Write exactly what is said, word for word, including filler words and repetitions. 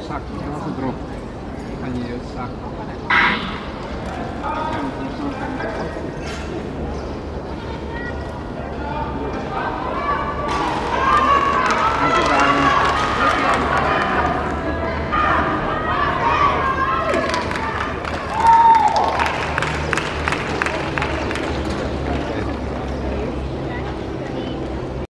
zak, dat was een drop. Kan je je zak.